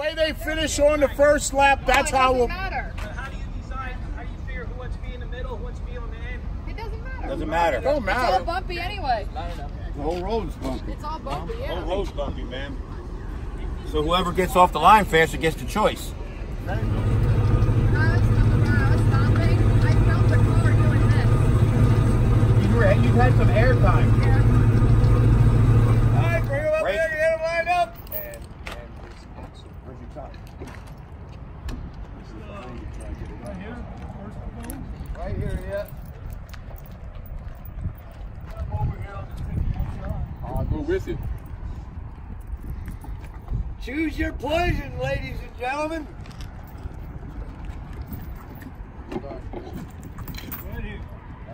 way they finish on the first lap, that's how we'll... matter. How do you decide, how do you figure who wants to be in the middle, who wants to be on the end? It doesn't matter. Doesn't matter. Don't matter. It's all bumpy anyway. The whole road's bumpy. It's all bumpy, yeah. The whole road's bumpy, man. So whoever gets off the line faster gets the choice. I was stopping. I felt the car doing this. You've had some air time. Yeah. All right, bring him up Right. there, get him lined up. Where's your time? Right here, yeah. I'll go with you. Choose your poison, ladies and gentlemen. Right here.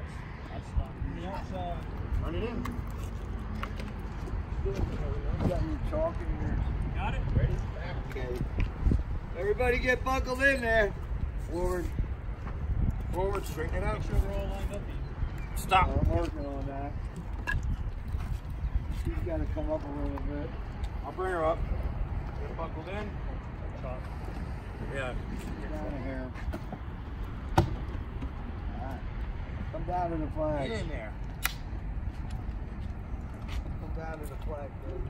Turn it in. Got your chalk in yours. Got it? Ready? Okay. Everybody get buckled in there. Forward. Forward, straighten it out. Make sure we're all lined up. Stop. I'm working on that. She's got to come up a little bit. I'll bring her up. Get buckled in. Yeah. Get down to here. Alright. Come down to the flag. Get in there. Come down to the flag, baby.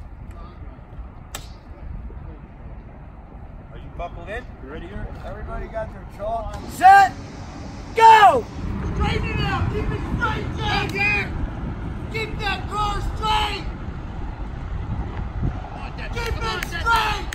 Are you buckled in? You ready here? Everybody got their chalk. Set! Go! Straighten it out! Keep it straight, Jack! Keep that car straight! Keep it straight!